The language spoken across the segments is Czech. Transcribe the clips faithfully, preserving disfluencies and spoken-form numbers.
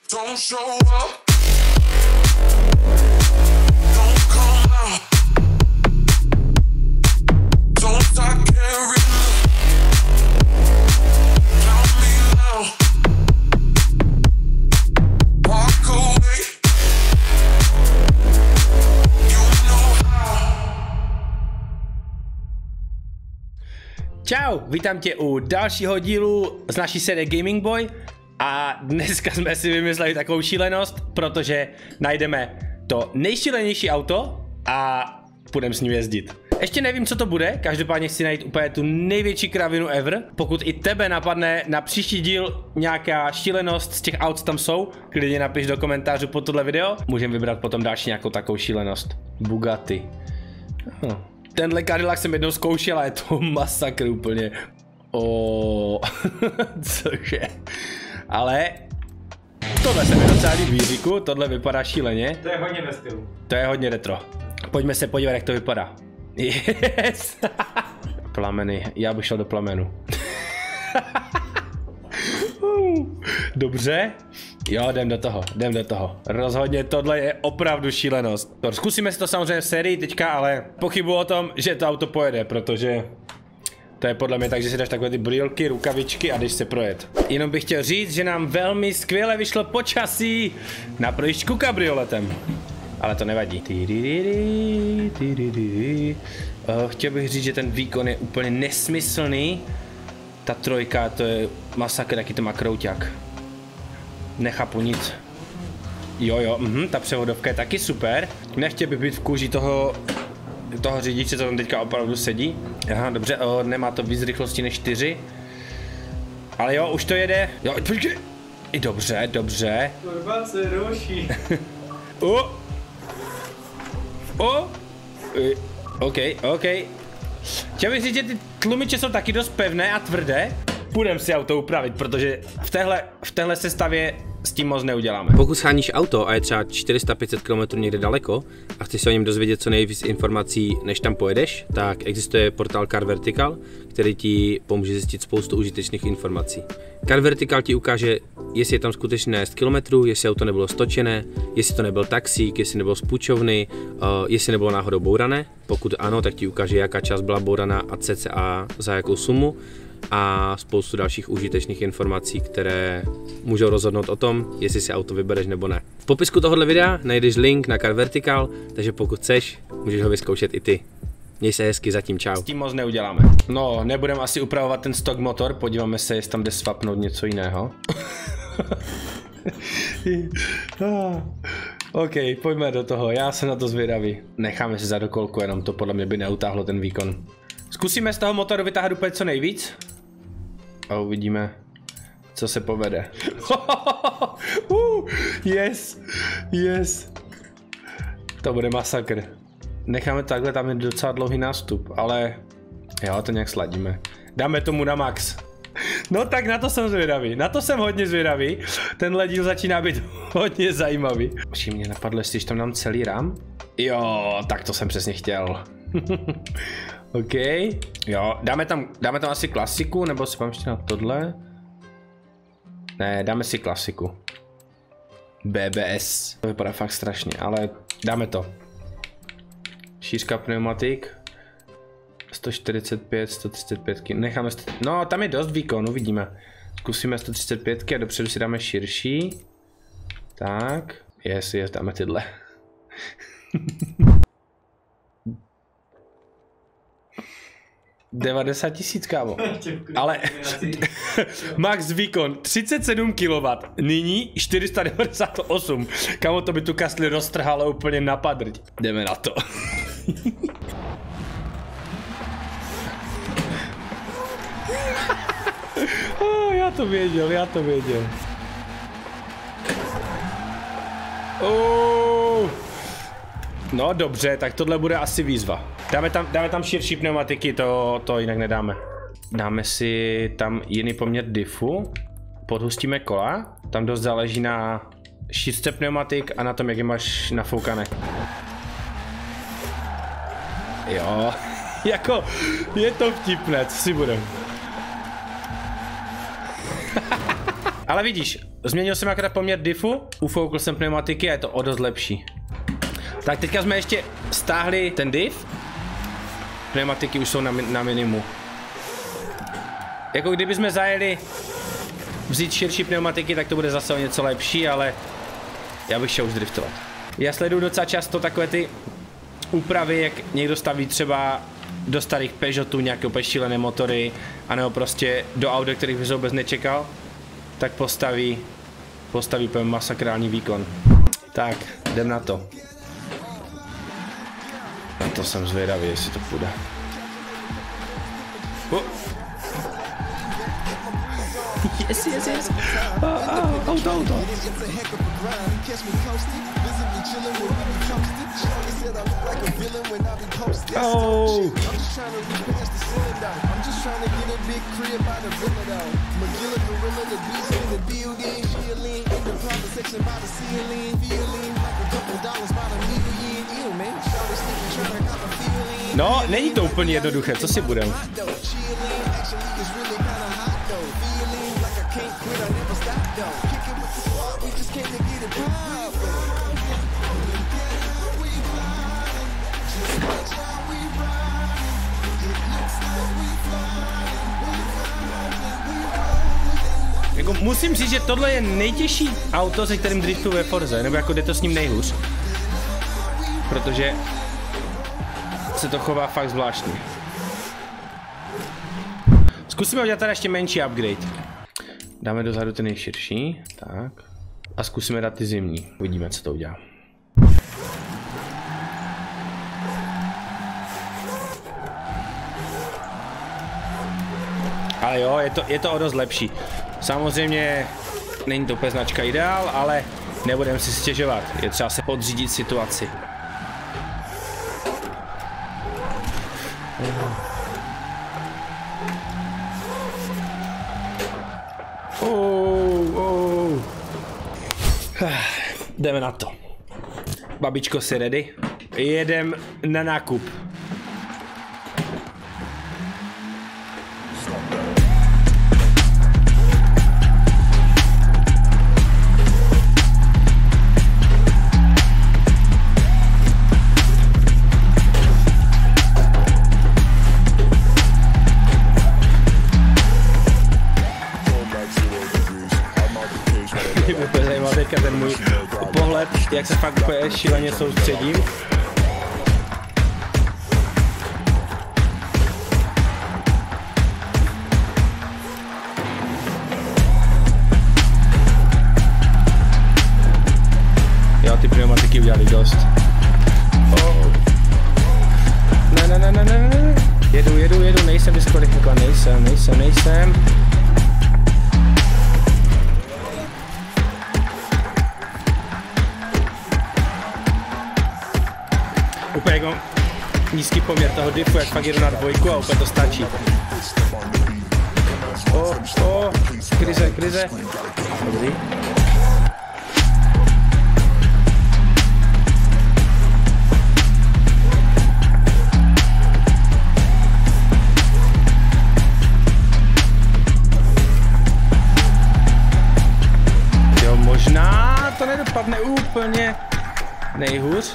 Don't show up. Don't come out. Don't start caring. Count me out. Walk away. You know how. Čau, vítám tě u dalšího dílu z naší série Gaming Boy. A dneska jsme si vymysleli takovou šílenost, protože najdeme to nejšílenější auto a půjdeme s ním jezdit. Ještě nevím, co to bude, každopádně chci najít úplně tu největší kravinu ever. Pokud i tebe napadne na příští díl nějaká šílenost z těch aut, tam jsou, klidně napiš do komentářů pod tohle video. Můžeme vybrat potom další nějakou takovou šílenost. Bugatti. Hm. Tenhle Cadillac jsem jednou zkoušel a je to masakr úplně. Oh. Cože? Ale tohle se mi docela líbí, Říku, tohle vypadá šíleně. To je hodně ve stylu. To je hodně retro. Pojďme se podívat, jak to vypadá. Yes! Plameny, já bych šel do plamenu. Dobře. Jo, jdem do toho, jdem do toho. Rozhodně tohle je opravdu šílenost. Zkusíme si to samozřejmě v sérii teďka, ale pochybuji o tom, že to auto pojede, protože to je podle mě tak, že si dáš takové ty brýlky, rukavičky a jdeš se projet. Jenom bych chtěl říct, že nám velmi skvěle vyšlo počasí na projížďku kabrioletem. Ale to nevadí. Chtěl bych říct, že ten výkon je úplně nesmyslný. Ta trojka, to je masakr, taky to má krouťák. Nechápu nic. Jo, jo, mhm, ta převodovka je taky super. Nechtěl bych být v kůži toho, toho řidiče, co tam teďka opravdu sedí. Aha, dobře, o, nemá to víc rychlosti než čtyři. Ale jo, už to jede. Jo, počkej. I dobře, dobře. Kurva se ruší. O! O! I, OK, OK. Chtěl bych říct, že ty tlumiče jsou taky dost pevné a tvrdé. Půjdeme si auto upravit, protože v téhle, v téhle sestavě s tím moc neuděláme. Pokud sháníš auto a je třeba čtyři sta pět set kilometrů někde daleko a chceš se o něm dozvědět co nejvíc informací, než tam pojedeš, tak existuje portál Car Vertical, který ti pomůže zjistit spoustu užitečných informací. Car Vertical ti ukáže, jestli je tam skutečně nájezd kilometrů, jestli auto nebylo stočené, jestli to nebyl taxík, jestli nebylo z půjčovny, uh, jestli nebylo náhodou bourané. Pokud ano, tak ti ukáže, jaká část byla bouraná a cca za jakou sumu. A spoustu dalších užitečných informací, které můžou rozhodnout o tom, jestli si auto vybereš nebo ne. V popisku tohoto videa najdeš link na Car Vertical, takže pokud chceš, můžeš ho vyzkoušet i ty. Měj se hezky, zatím čau. S tím moc neuděláme. No, nebudeme asi upravovat ten stock motor, podíváme se, jestli tam jde swapnout něco jiného. OK, pojďme do toho, já jsem na to zvědavý. Necháme si za dokolku, jenom to podle mě by neutáhlo ten výkon. Zkusíme z toho motoru vytáhat úplně co nejvíc. A uvidíme, co se povede. uh, yes, yes. To bude masakr. Necháme takhle, tam je docela dlouhý nástup, ale jo, to nějak sladíme. Dáme tomu na max. No tak na to jsem zvědavý, na to jsem hodně zvědavý. Tenhle díl začíná být hodně zajímavý. Už mě napadlo, jestli tam dám celý rám? Jo, tak to jsem přesně chtěl. OK, jo, dáme tam, dáme tam asi klasiku, nebo si mám ještě na tohle? Ne, dáme si klasiku. B B S, to vypadá fakt strašně, ale dáme to. Šířka pneumatik. sto čtyřicet pět, sto třicet pět, necháme, sto... no tam je dost výkon, uvidíme. Zkusíme sto třicet pět a dopředu si dáme širší. Tak, yes, yes, dáme tyhle. devadesát tisíc, kámo. Ale max výkon třicet sedm kilowattů, nyní čtyři sta devadesát osm. Kámo, to by tu kasli roztrhalo úplně na padrť. Jdeme na to. oh, já to věděl, já to věděl. Oh. No dobře, tak tohle bude asi výzva. Dáme tam, dáme tam širší pneumatiky, to, to jinak nedáme. Dáme si tam jiný poměr diffu, podhustíme kola, tam dost záleží na šířce pneumatik a na tom, jak je máš nafoukané. Jo, jako, je to vtipné, co si budem. Ale vidíš, Změnil jsem akorát poměr diffu, ufoukl jsem pneumatiky a je to o dost lepší. Tak teďka jsme ještě stáhli ten diff. Pneumatiky už jsou na, na minimu. Jako kdyby jsme zajeli vzít širší pneumatiky, tak to bude zase o něco lepší, ale já bych šel už driftovat. Já sleduju docela často takové ty úpravy, jak někdo staví třeba do starých Peugeotů nějaké úplně šílené motory, anebo prostě do aut, kterých bych vůbec nečekal, tak postaví, postaví úplně masakrální výkon. Tak, jdem na to. Na to jsem zvědavý, jestli to půjde. Uh. Yes, yes, yes. Oh, oh, auto, auto. Oh. No, není to úplně jednoduché, co si budem? Jako musím říct, že tohle je nejtěžší auto, se kterým driftuju ve Forze, nebo jako jde to s ním nejhůř. Protože se to chová fakt zvláštně. Zkusíme udělat tady ještě menší upgrade. Dáme dozadu ten nejširší, tak. A zkusíme dát ty zimní, uvidíme, co to udělá. Ale jo, je to, je to o dost lepší. Samozřejmě není to úplně značka ideál, ale nebudeme si stěžovat. Je třeba se podřídit situaci. Oh, oh. Jdeme na to. Babičko, si ready? Jedem na nákup. Ten můj pohled, jak se fakt úplně šíleně soustředím. Jo, ty pneumatiky udělali dost. Oh. Ne, ne, ne, ne, ne, ne. Jedu, jedu, jedu, nejsem diskvalifikovaný, nejsem, nejsem, nejsem. Úplně jako nízký poměr toho diffu, jak fakt jedu na dvojku a úplně to stačí. O, o, krize, krize. Dobrý. Jo, možná to nedopadne úplně nejhůř.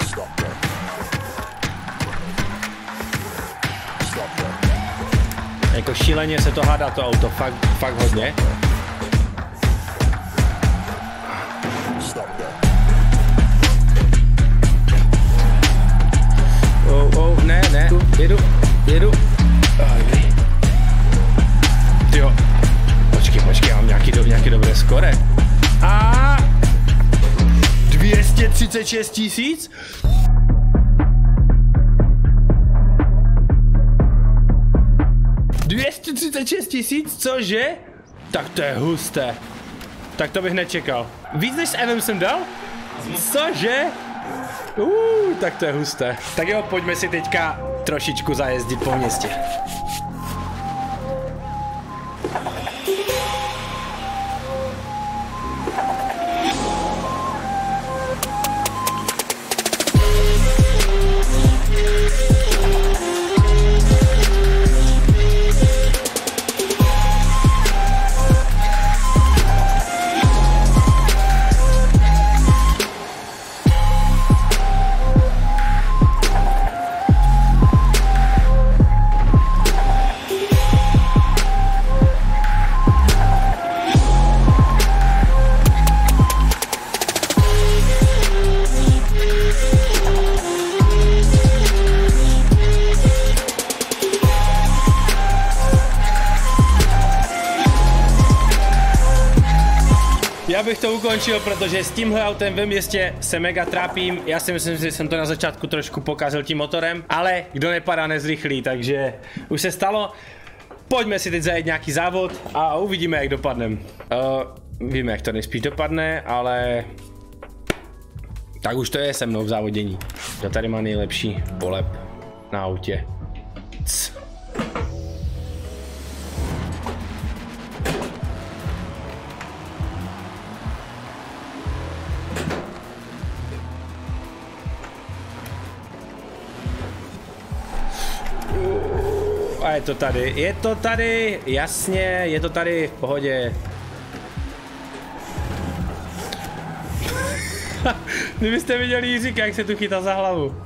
Jako šíleně se to hádá to auto, fakt, fakt hodně. Oh, oh, ne, ne, jedu, jedu. Tyjo, počkej, počkej, já mám nějaký, do, nějaký dobré skore. A dvě stě třicet šest tisíc? dvě stě třicet šest tisíc, cože? Tak to je husté. Tak to bych nečekal. Víc než s Evem jsem dal? Cože? Uuu, tak to je husté. Tak jo, pojďme si teďka trošičku zajezdit po městě. bych to ukončil, protože s tímhle autem ve městě se mega trápím. Já si myslím, že jsem to na začátku trošku pokazil tím motorem, ale kdo nepadá, nezrychlí, takže už se stalo. Pojďme si teď zajet nějaký závod a uvidíme, jak dopadnem. Uh, víme, jak to nejspíš dopadne, ale tak už to je se mnou v závodění. Kdo tady má nejlepší polep na autě? C. A je to tady, je to tady, jasně, je to tady, v pohodě. Kdybyste viděli Jiříka, jak se tu chytá za hlavu.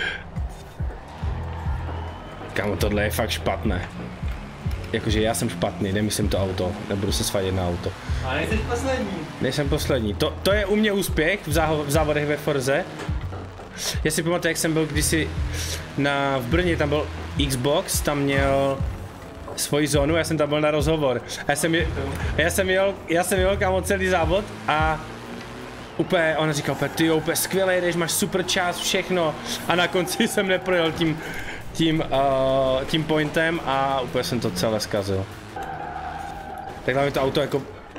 Kámo, tohle je fakt špatné. Jakože já jsem špatný, nemyslím to auto, nebudu se svadět na auto. Ale nejsi poslední. Nejsem poslední, to, to je u mě úspěch v, záho, v závodech ve Forze. Já si pamatuju, jak jsem byl kdysi na, v Brně, tam byl Xbox, tam měl svoji zónu, já jsem tam byl na rozhovor. A já jsem, já jsem jel, já jsem jel kámo celý závod a úplně, on říkal, ty jo, úplně skvěle jedeš, máš super čas, všechno. A na konci jsem neprojel tím, tím, uh, tím pointem a úplně jsem to celé zkazil. Tak hlavně to auto jako...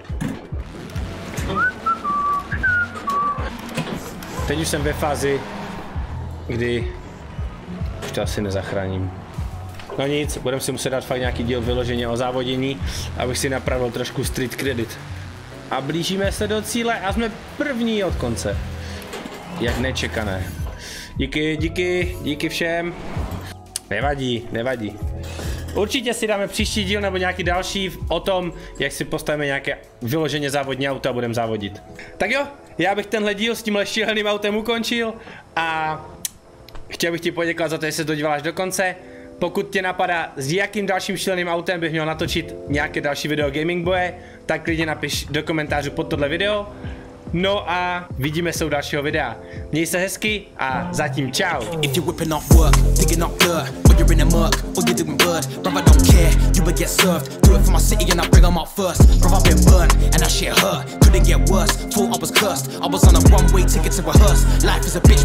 Teď už jsem ve fázi, kdy už to asi nezachráním. No nic, budeme si muset dát fakt nějaký díl vyloženě o závodění, abych si napravil trošku street credit. A blížíme se do cíle a jsme první od konce. Jak nečekané. Díky, díky, díky všem. Nevadí, nevadí. Určitě si dáme příští díl nebo nějaký další o tom, jak si postavíme nějaké vyloženě závodní auto a budeme závodit. Tak jo, já bych tenhle díl s tímhle šíleným autem ukončil a chtěl bych ti poděkovat za to, že se to díváš do konce. Pokud tě napadá, s jakým dalším šíleným autem bych měl natočit nějaké další video Gaming Boye, tak klidně napiš do komentářů pod tohle video. No a vidíme se u dalšího videa. Měj se hezky a zatím čau. If you're whipping off work, digging up dirt, or you're in the muck, or you're doing bird, bro, I don't care, you will get served. Do it for my city and I bring them up first. Bro, I've been burned and that shit hurt. Couldn't get worse. Thought I was cursed. I was on a one-way ticket to rehearse. Life is a bitch.